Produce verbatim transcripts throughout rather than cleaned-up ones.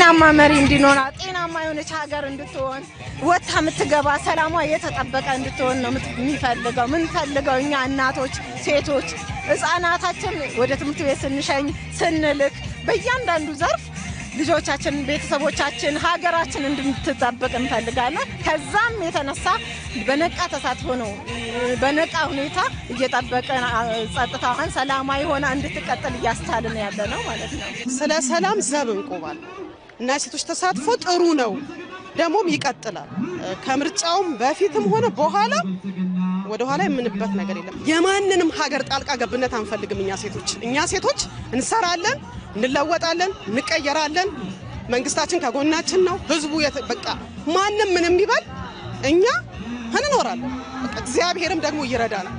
ጤናማ መሪ እንዲኖር ጤናማ የሆነች ሀገር እንድትሆን ወጣ ምትገባ ሰላሟ የተጠበቀ እንድትሆን ነው የሚፈልገው ምን ፈልገው እኛ እናቶች ሴቶች ህፃናታችን ወደ ትምህርት ቤት ስንሸኝ ስንልክ በእያንዳንዱ ዘርፍ ልጆቻችን ቤተሰቦቻችን ሀገራችን እንድትጠብቅ እንፈልጋለን ከዛም የተነሳ በነቃ ተሳትፎ ነው በነቃ ሁኔታ እየተጠበቀ ጸጥታዋን ሰላማዊ ሆና እንድትቀጥል ያስቻልን ያለ ነው ማለት ነው ስለ ሰላም ዘብ እንቆማል እና ሴቶች ተሳትፎ ጥሩ ነው ደሞም ይቀጥላል ከምርጫውም በፊትም ሆነ በኋላ ወደ ኋላ የምንበት ነገር የለም የማንንም ሀገር ጣልቃ ገብነት አንፈልግም እኛ ሴቶች እኛ ሴቶች እንሰራለን እንለወጣለን እንቀየራለን መንግስታችን ከጎናችን ነው ህዝቡ በቃ ማንንም ምንም ይባል እኛ እንኖራለን እግዚአብሔርም ደግሞ ይረዳናል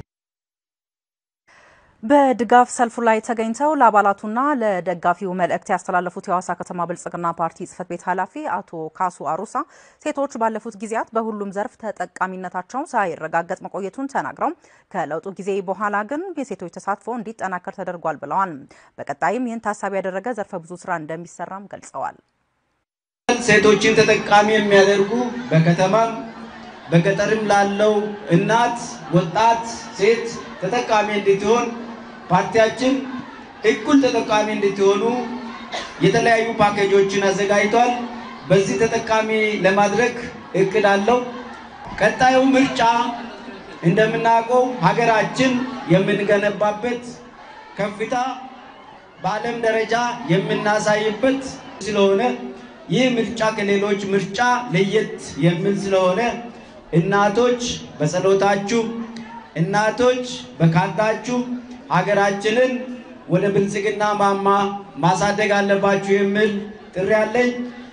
በድጋፍ ሰልፉ ላይ ተገኝተው ለአባላቱና ለደጋፊው መልእክት ያስተላለፉት የዋሳ ከተማ ብልጽግና ፓርቲ ጽፈት ቤት ኃላፊ አቶ ካሱ አሩሳ ሴቶች ባለፉት ጊዜያት በሁሉም ዘርፍ ተጠቃሚነታቸው ሳይረጋገጥ መቆየቱን ተናግረው ከለውጡ ጊዜ በኋላ ግን የሴቶች ተሳትፎ እንዲጠናከር ተደርጓል ብለዋል በቀጣይም ይህን ታሳቢ ያደረገ ዘርፈ ብዙ ስራ እንደሚሰራም ገልጸዋል ሴቶችን ተጠቃሚ የሚያደርጉ በከተማም በገጠርም ላለው እናት ወጣት ሴት ተጠቃሚ እንድትሆን ፓርቲያችን እኩል ተጠቃሚ እንድትሆኑ የተለያዩ ፓኬጆችን አዘጋጅቷል በዚህ ተጠቃሚ ለማድረግ እቅድ አለው ቀጣዩ ምርጫ እንደምናውቀው ሀገራችን የምንገነባበት ከፍታ በዓለም ደረጃ የምናሳይበት ስለሆነ ይህ ምርጫ ከሌሎች ምርጫ ለየት የሚል ስለሆነ እናቶች በጸሎታችሁ እናቶች በካርዳችሁ ሀገራችንን ወደ ብልጽግና ማማ ማሳደግ አለባችሁ የሚል ጥሪ አለኝ